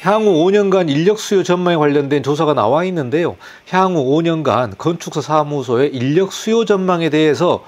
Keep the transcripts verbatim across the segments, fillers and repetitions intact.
향후 오 년간 인력 수요 전망에 관련된 조사가 나와 있는데요. 향후 오 년간 건축사 사무소의 인력 수요 전망에 대해서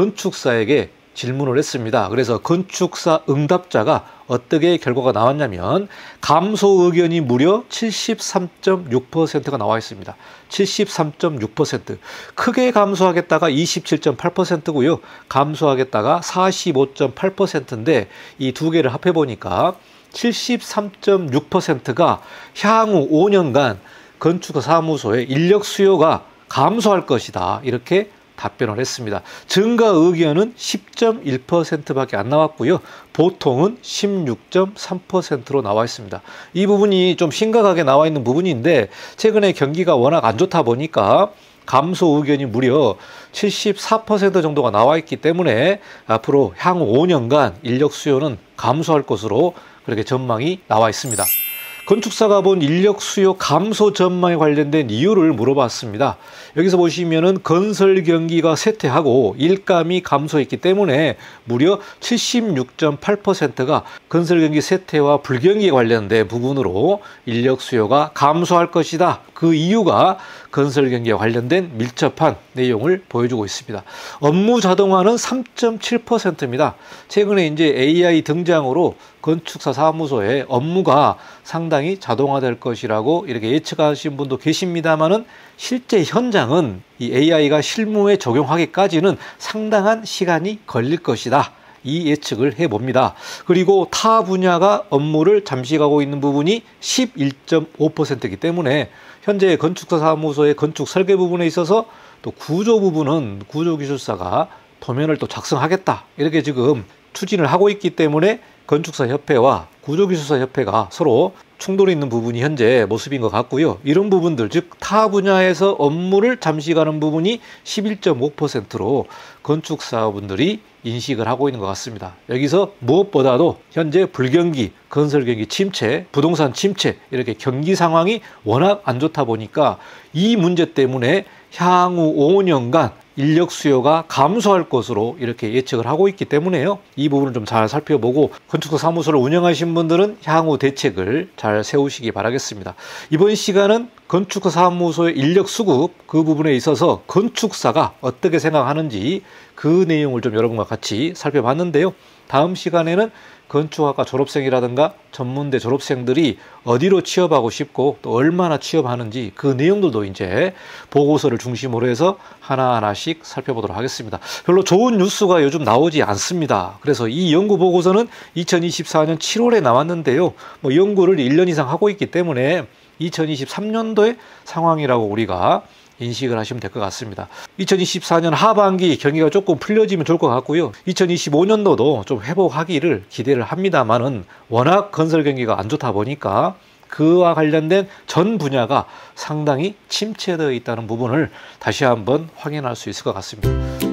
건축사에게 질문을 했습니다. 그래서 건축사 응답자가 어떻게 결과가 나왔냐면 감소 의견이 무려 칠십삼 점 육 퍼센트가 나와 있습니다. 칠십삼 점 육 퍼센트. 크게 감소하겠다가 이십칠 점 팔 퍼센트고요. 감소하겠다가 사십오 점 팔 퍼센트인데 이 두 개를 합해 보니까 칠십삼 점 육 퍼센트가 향후 오 년간 건축사 사무소의 인력 수요가 감소할 것이다. 이렇게 답변을 했습니다. 증가 의견은 십 점 일 퍼센트밖에 안 나왔고요. 보통은 십육 점 삼 퍼센트로 나와 있습니다. 이 부분이 좀 심각하게 나와 있는 부분인데 최근에 경기가 워낙 안 좋다 보니까 감소 의견이 무려 칠십사 퍼센트 정도가 나와 있기 때문에 앞으로 향후 오 년간 인력 수요는 감소할 것으로 그렇게 전망이 나와 있습니다. 건축사가 본 인력 수요 감소 전망에 관련된 이유를 물어봤습니다. 여기서 보시면은 건설 경기가 쇠퇴하고 일감이 감소했기 때문에 무려 칠십육 점 팔 퍼센트가 건설 경기 쇠퇴와 불경기에 관련된 부분으로 인력 수요가 감소할 것이다. 그 이유가 건설 경기와 관련된 밀접한 내용을 보여주고 있습니다. 업무 자동화는 삼 점 칠 퍼센트입니다. 최근에 이제 에이아이 등장으로 건축사 사무소의 업무가 상당히 자동화될 것이라고 이렇게 예측하신 분도 계십니다만은 실제 현장은 이 에이아이가 실무에 적용하기까지는 상당한 시간이 걸릴 것이다. 이 예측을 해봅니다. 그리고 타 분야가 업무를 잠식하고 있는 부분이 십일 점 오 퍼센트이기 때문에 현재 건축사 사무소의 건축 설계 부분에 있어서 또 구조 부분은 구조기술사가 도면을 또 작성하겠다. 이렇게 지금 추진을 하고 있기 때문에 건축사 협회와 구조기술사 협회가 서로 충돌이 있는 부분이 현재 모습인 것 같고요. 이런 부분들, 즉 타 분야에서 업무를 잠식하는 부분이 십일 점 오 퍼센트로 건축사분들이 인식을 하고 있는 것 같습니다. 여기서 무엇보다도 현재 불경기, 건설경기 침체, 부동산 침체 이렇게 경기 상황이 워낙 안 좋다 보니까 이 문제 때문에 향후 오 년간 인력 수요가 감소할 것으로 이렇게 예측을 하고 있기 때문에요. 이 부분을 좀 잘 살펴보고 건축사 사무소를 운영하신 분들은 향후 대책을 잘 세우시기 바라겠습니다. 이번 시간은 건축사 사무소의 인력 수급 그 부분에 있어서 건축사가 어떻게 생각하는지 그 내용을 좀 여러분과 같이 살펴봤는데요. 다음 시간에는 건축학과 졸업생이라든가 전문대 졸업생들이 어디로 취업하고 싶고 또 얼마나 취업하는지 그 내용들도 이제 보고서를 중심으로 해서 하나하나씩 살펴보도록 하겠습니다. 별로 좋은 뉴스가 요즘 나오지 않습니다. 그래서 이 연구 보고서는 이천이십사 년 칠월에 나왔는데요. 뭐 연구를 일 년 이상 하고 있기 때문에 이천이십삼 년도의 상황이라고 우리가 인식을 하시면 될 것 같습니다. 이천이십사 년 하반기 경기가 조금 풀려지면 좋을 것 같고요. 이천이십오 년도도 좀 회복하기를 기대를 합니다만은 워낙 건설 경기가 안 좋다 보니까 그와 관련된 전 분야가 상당히 침체되어 있다는 부분을 다시 한번 확인할 수 있을 것 같습니다.